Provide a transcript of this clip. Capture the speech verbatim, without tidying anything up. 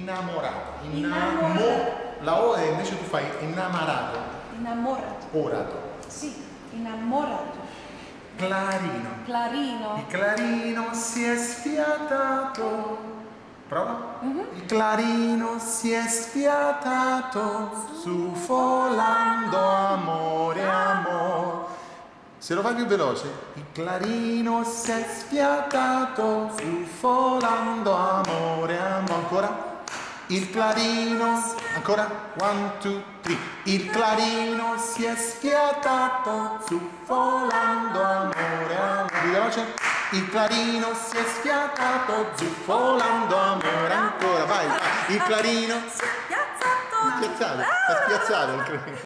Innamorato. Innamorato. La O e invece tu fai innamorato. Innamorato. Orato. Sì, innamorato. Clarino. Clarino. Il clarino si è sfiatato. Prova. Mhm. Il clarino si è sfiatato, zufolando amore, amore. Se lo fai più veloce. Il clarino si è sfiatato, zufolando amore, amore. Ancora. Il clarino, ancora, one, two, three. Il clarino si è sfiatato, zuffolando amore, amore. Più veloce. Il clarino si è sfiatato, zuffolando amore. Ancora, vai, vai. Il clarino Si è piazzato. spiazzato, è spiazzato il clarino.